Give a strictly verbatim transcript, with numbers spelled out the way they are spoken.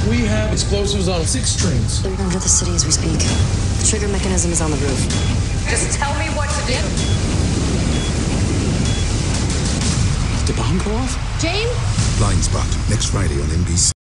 We have explosives on six trains. They're under the city as we speak. The trigger mechanism is on the roof. Just tell me what to do. Did the bomb go off? Jane? Blindspot, next Friday on N B C.